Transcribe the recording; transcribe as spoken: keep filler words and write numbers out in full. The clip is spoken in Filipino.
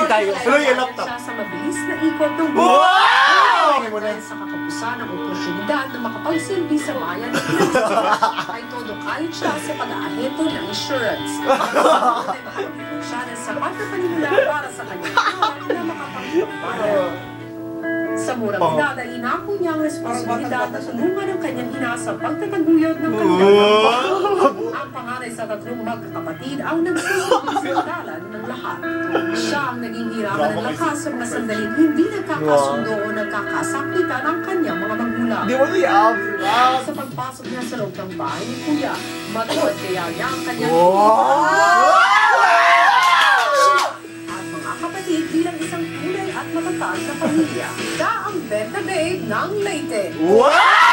tayo. Tuloy yung laptop. Siya sa mabilis na ikot ng buhay. Wow! Dahil sa kakapusan ng oportunidad na makapagsilbi sa bayan ay todo kahit siya sa pag-aaheto ng insurance. Ay makapagpapag siya ng sapat na panimula para sa kanyang anak na makapagpapagbayan. Sa murang edad ay inako niya ang responsibilidad na tulungan ang kanyang ina sa pagtataguyod ng kanyang trabaho. Ang panganay sa tatlong magkakapatid ang nagsusunod-sundalan ng lahat. Siya ang naging hirapan ng lakas sa mga sandaling hindi nagkakasundo o nagkakasakitan ang kanyang mga magulang. Di mo niyam. Sa pagpasok niya sa loob ng bahay ni Kuya, matuwad kaya niya ang kanyang at mga kapatid bilang isang tunay at matatag na pamilya. Siya ang Benta Babe ng Leyte. Wow!